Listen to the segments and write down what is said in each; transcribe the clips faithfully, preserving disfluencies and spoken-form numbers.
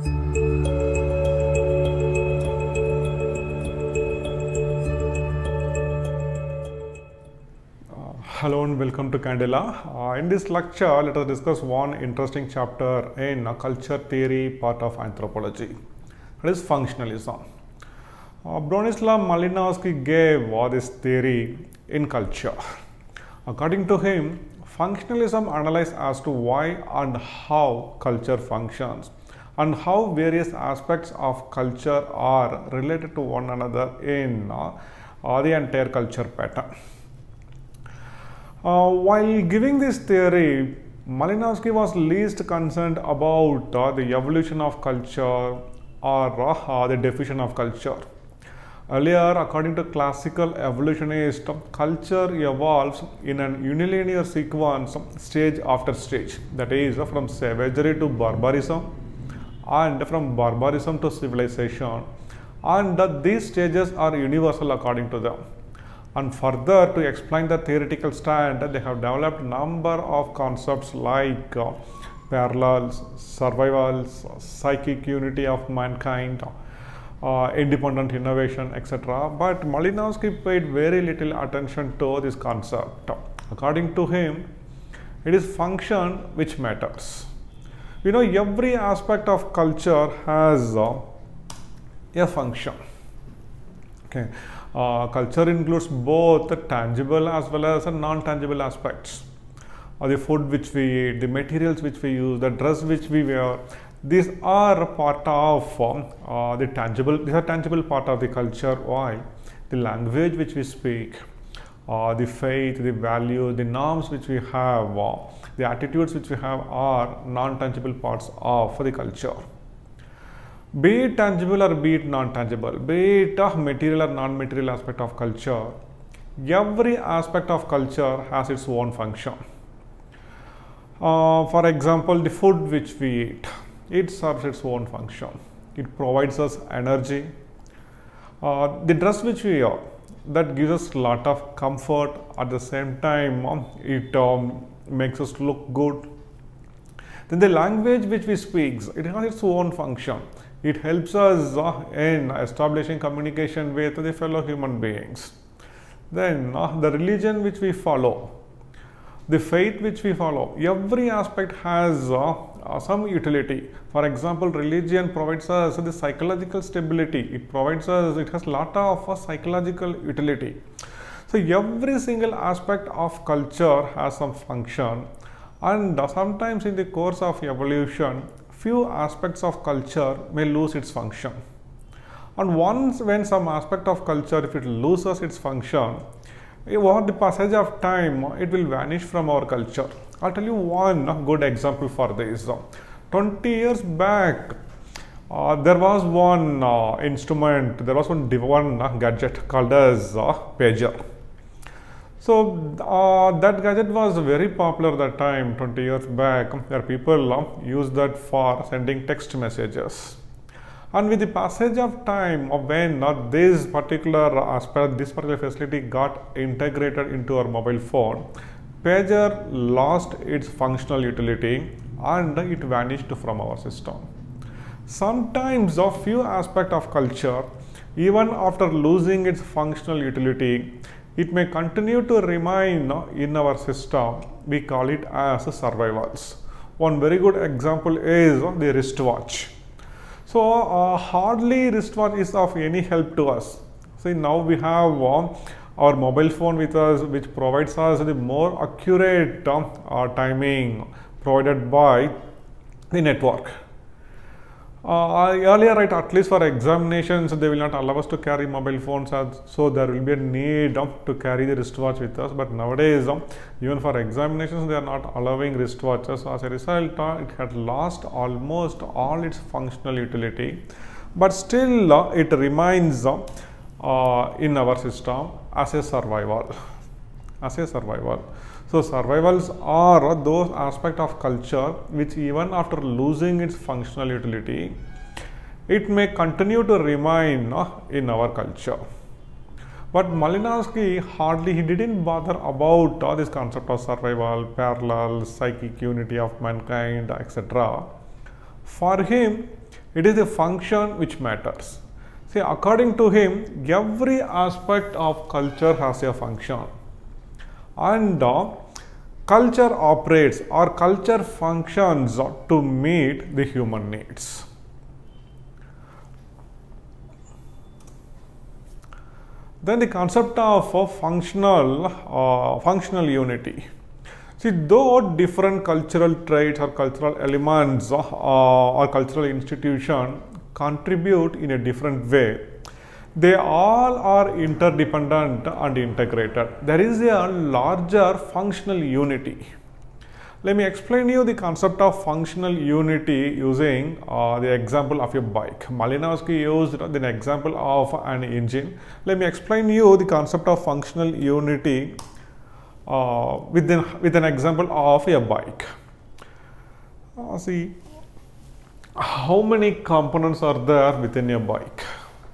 Hello and welcome to Candela. Uh, in this lecture, let us discuss one interesting chapter in uh, culture theory part of anthropology. That is functionalism. Uh, Bronislaw Malinowski gave uh, this theory in culture. According to him, functionalism analyzes as to why and how culture functions and how various aspects of culture are related to one another in uh, uh, the entire culture pattern. Uh, while giving this theory, Malinowski was least concerned about uh, the evolution of culture or uh, the definition of culture. Earlier, according to classical evolutionists, culture evolves in an unilinear sequence, stage after stage. That is, from savagery to barbarism, and from barbarism to civilization. And uh, these stages are universal according to them. And further, to explain the theoretical stand, they have developed a number of concepts like uh, parallels, survivals, psychic unity of mankind, uh, independent innovation, et cetera. But Malinowski paid very little attention to this concept. According to him, it is function which matters. You know, every aspect of culture has uh, a function. Okay. Uh, culture includes both the tangible as well as the non-tangible aspects. Uh, the food which we eat, the materials which we use, the dress which we wear, these are part of um, uh, the tangible, these are tangible part of the culture. While the language which we speak, uh, the faith, the values, the norms which we have, uh, the attitudes which we have are non-tangible parts of the culture. Be it tangible or be it non-tangible, be it a material or non-material aspect of culture, every aspect of culture has its own function. Uh, for example, the food which we eat, it serves its own function. It provides us energy. Uh, the dress which we wear, that gives us a lot of comfort. At the same time, um, it um, makes us look good. Then the language which we speak, it has its own function. It helps us uh, in establishing communication with the fellow human beings. Then uh, the religion which we follow, the faith which we follow, every aspect has uh, uh, some utility. For example, religion provides us the psychological stability. It provides us, it has a lot of uh, psychological utility. So every single aspect of culture has some function, and uh, sometimes in the course of evolution, few aspects of culture may lose its function. And once when some aspect of culture, if it loses its function, over the passage of time, it will vanish from our culture. I'll tell you one good example for this. twenty years back, uh, there was one uh, instrument, there was one, one uh, gadget called as uh, pager. So uh, that gadget was very popular that time, twenty years back, where people uh, used that for sending text messages. And with the passage of time, of when uh, this particular aspect, this particular facility got integrated into our mobile phone, pager lost its functional utility and it vanished from our system. Sometimes a few aspects of culture, even after losing its functional utility, it may continue to remain in our system. We call it as survivals. One very good example is the wristwatch. So uh, hardly wristwatch is of any help to us. See, now we have uh, our mobile phone with us, which provides us the more accurate uh, timing provided by the network. Uh, earlier, right, at least for examinations, they will not allow us to carry mobile phones, as, so there will be a need um, to carry the wristwatch with us. But nowadays, um, even for examinations, they are not allowing wristwatches. As a result, uh, it had lost almost all its functional utility. But still, uh, it remains uh, uh, in our system as a survival. As a survival. So survivals are those aspects of culture which even after losing its functional utility, it may continue to remain in our culture. But Malinowski hardly, he didn't bother about uh, this concept of survival, parallel, psychic unity of mankind, et cetera. For him, It is the function which matters. See, according to him, every aspect of culture has a function, and uh, culture operates or culture functions to meet the human needs. Then the concept of uh, functional uh, functional unity. See, though different cultural traits or cultural elements uh, or cultural institutions contribute in a different way, they all are interdependent and integrated. There is a larger functional unity. Let me explain you the concept of functional unity using uh, the example of a bike. Malinowski used the example of an engine. Let me explain you the concept of functional unity uh, with, an, with an example of a bike. Uh, see, how many components are there within a bike?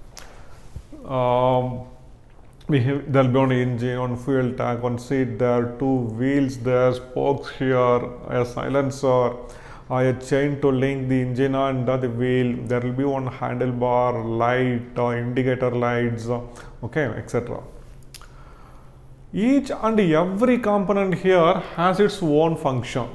Um, we have, there will be one engine, one fuel tank, one seat there, two wheels there, spokes here, a silencer, uh, a chain to link the engine and uh, the wheel. There will be one handlebar, light, uh, indicator lights, uh, okay, et cetera. Each and every component here has its own function.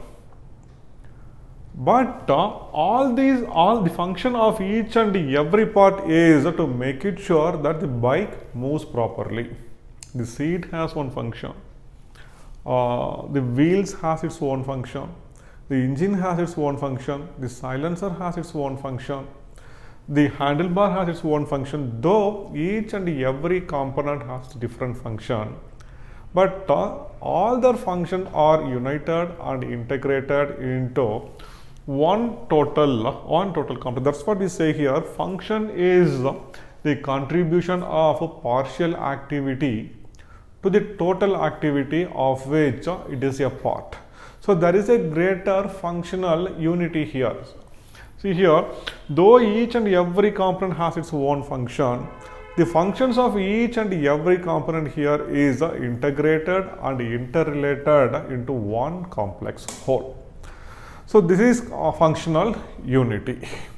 But uh, all these, all the function of each and every part is to make it sure that the bike moves properly. The seat has one function. Uh, the wheels has its own function. The engine has its own function. The silencer has its own function. The handlebar has its own function. Though each and every component has different function, but uh, all their functions are united and integrated into one total one total component. That's what we say here. Function is the contribution of a partial activity to the total activity of which it is a part. So there is a greater functional unity here. See here, though each and every component has its own function, the functions of each and every component here is integrated and interrelated into one complex whole. So this is a functional unity.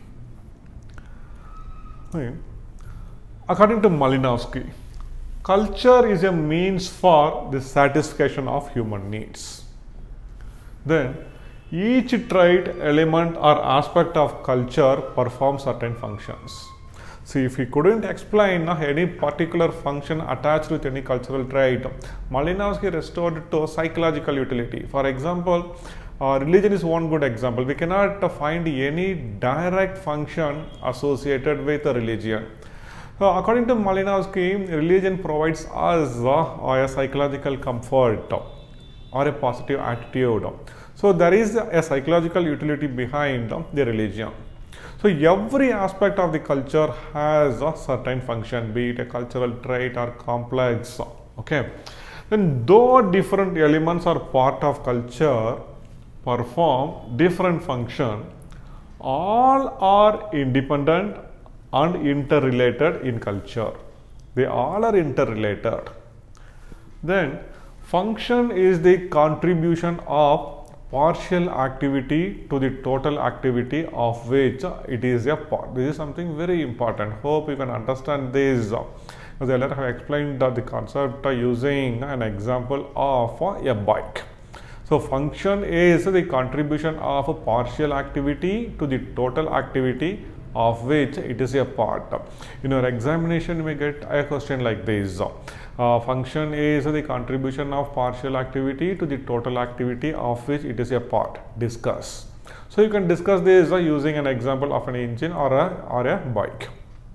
Okay. According to Malinowski, culture is a means for the satisfaction of human needs. Then each trait, element or aspect of culture performs certain functions. See, if he couldn't explain any particular function attached with any cultural trait, Malinowski restored it to psychological utility. For example, uh, religion is one good example. We cannot uh, find any direct function associated with a religion. So, according to Malinowski, religion provides us uh, a psychological comfort or a positive attitude. So, there is a psychological utility behind uh, the religion. So, every aspect of the culture has a certain function, be it a cultural trait or complex. Okay. Then, though different elements are part of culture, perform different function, all are independent and interrelated in culture. They all are interrelated. Then, function is the contribution of partial activity to the total activity of which it is a part. This is something very important. Hope you can understand this. As earlier I have explained the concept using an example of a bike. So, function is the contribution of a partial activity to the total activity of which it is a part. In your examination, you may get a question like this. Uh, function is the contribution of partial activity to the total activity of which it is a part. Discuss. So, you can discuss this uh, using an example of an engine or a, or a bike.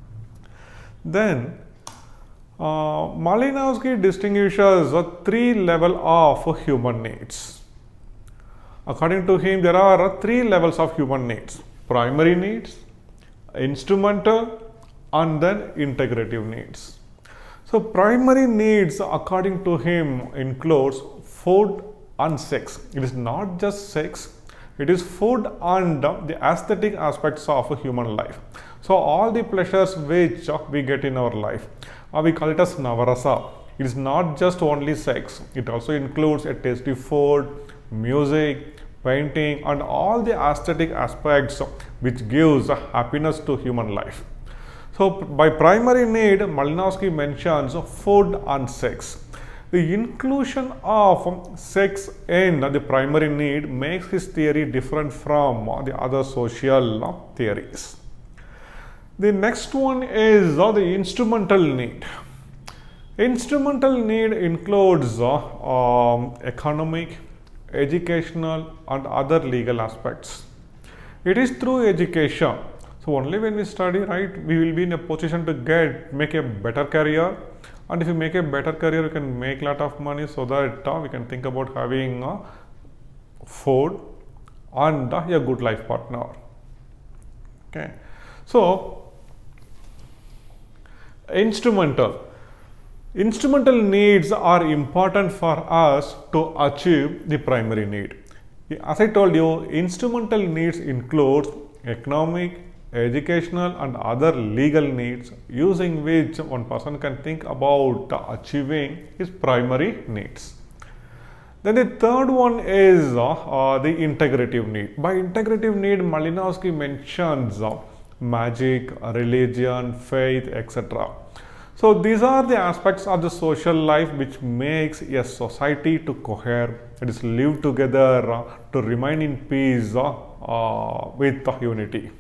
Then, uh, Malinowski distinguishes uh, three levels of human needs. According to him, there are three levels of human needs: primary needs, instrumental, and then integrative needs. So, primary needs according to him includes food and sex. It is not just sex, it is food and the aesthetic aspects of a human life. So, all the pleasures which we get in our life, uh, we call it as navarasa. It is not just only sex, it also includes a tasty food, music, painting, and all the aesthetic aspects which gives happiness to human life. So by primary need, Malinowski mentions food and sex. The inclusion of sex in the primary need makes his theory different from the other social theories. The next one is the instrumental need. Instrumental need includes uh, um, economic, educational, and other legal aspects. It is through education. So only when we study, right, we will be in a position to get make a better career. And if you make a better career, you can make a lot of money, so that uh, we can think about having uh, food and uh, a good life partner. Okay, so instrumental. Instrumental needs are important for us to achieve the primary need. As I told you, instrumental needs include economic, educational, and other legal needs, using which one person can think about achieving his primary needs. Then the third one is uh, uh, the integrative need. By integrative need, Malinowski mentions uh, magic, religion, faith, et cetera. So these are the aspects of the social life which makes a society to cohere, it is live together, uh, to remain in peace uh, uh, with uh, unity.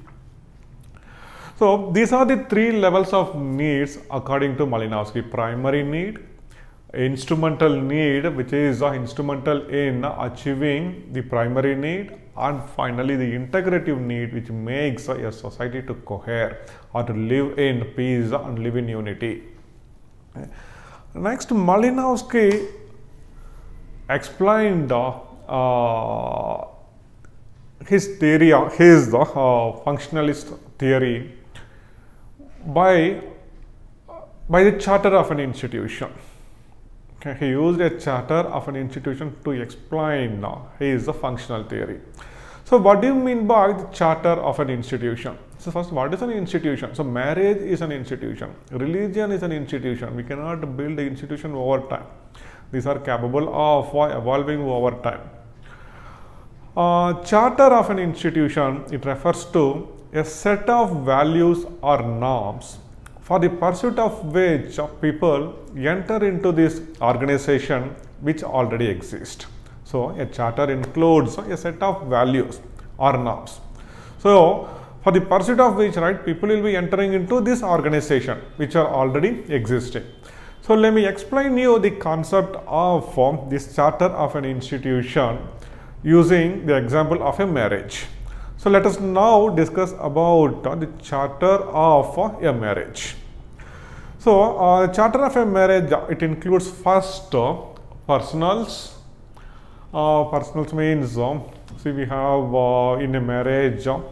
So these are the three levels of needs according to Malinowski: primary need, instrumental need, which is uh, instrumental in achieving the primary need, and finally the integrative need, which makes uh, a society to cohere or to live in peace and live in unity. Next, Malinowski explained uh, uh, his theory, his uh, functionalist theory by by the charter of an institution. Okay, he used a charter of an institution to explain uh, his uh, functional theory. So what do you mean by the charter of an institution? So first, what is an institution? So marriage is an institution, religion is an institution. We cannot build the institution over time. These are capable of evolving over time. Uh, charter of an institution, it refers to a set of values or norms for the pursuit of which people enter into this organization which already exists. So a charter includes a set of values or norms. So for the pursuit of which, right, people will be entering into this organization which are already existing. So let me explain you the concept of um, this charter of an institution using the example of a marriage. So let us now discuss about uh, the charter of uh, a marriage. So uh, the charter of a marriage, uh, it includes first uh, personals. Uh, personals means, um, see, we have uh, in a marriage, uh,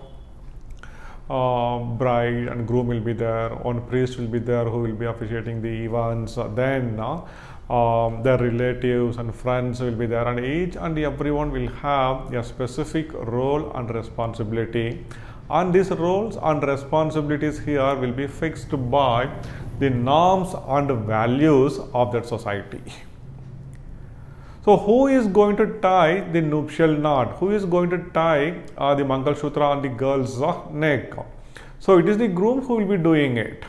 uh, bride and groom will be there, one priest will be there who will be officiating the events, uh, then uh, um, their relatives and friends will be there, and each and everyone will have a specific role and responsibility, and these roles and responsibilities here will be fixed by the norms and values of that society. So who is going to tie the nuptial knot? Who is going to tie uh, the Mangal Sutra on the girl's uh, neck? So it is the groom who will be doing it.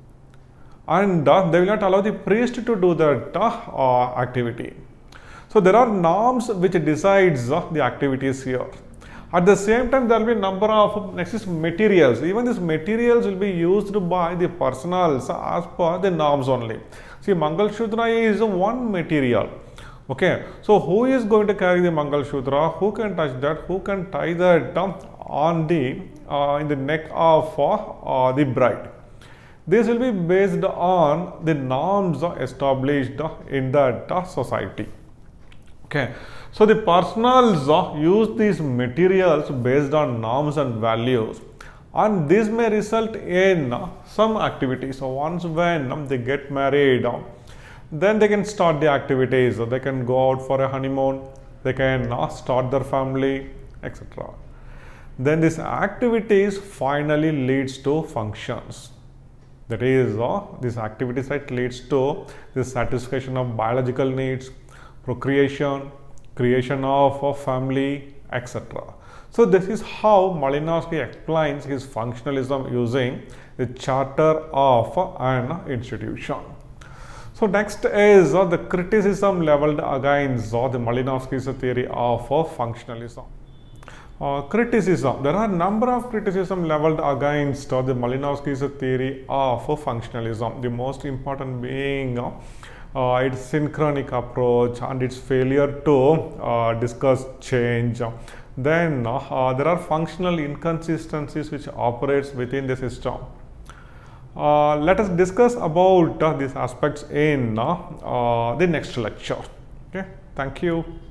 And uh, they will not allow the priest to do that uh, uh, activity. So there are norms which decides uh, the activities here. At the same time, there will be a number of next is materials. Even these materials will be used by the personals as per the norms only. See, Mangal Sutra is one material. Okay, so who is going to carry the Mangal Sutra? Who can touch that? Who can tie that um, on the uh, in the neck of uh, uh, the bride? This will be based on the norms established in that uh, society. Okay, so the personals uh, use these materials based on norms and values, and this may result in uh, some activities. So once when um, they get married, uh, then they can start the activities. They can go out for a honeymoon, they can uh, start their family, et cetera. Then these activities finally leads to functions. That is, uh, these activities right leads to the satisfaction of biological needs, procreation, creation of a family, et cetera. So this is how Malinowski explains his functionalism using the charter of an institution. So next is uh, the criticism leveled against uh, the Malinowski's theory of uh, functionalism. Uh, criticism. There are a number of criticism leveled against uh, the Malinowski's theory of uh, functionalism. The most important being uh, uh, its synchronic approach and its failure to uh, discuss change. Then uh, uh, there are functional inconsistencies which operates within the system. Uh, let us discuss about uh, these aspects in uh, uh, the next lecture. Okay, thank you.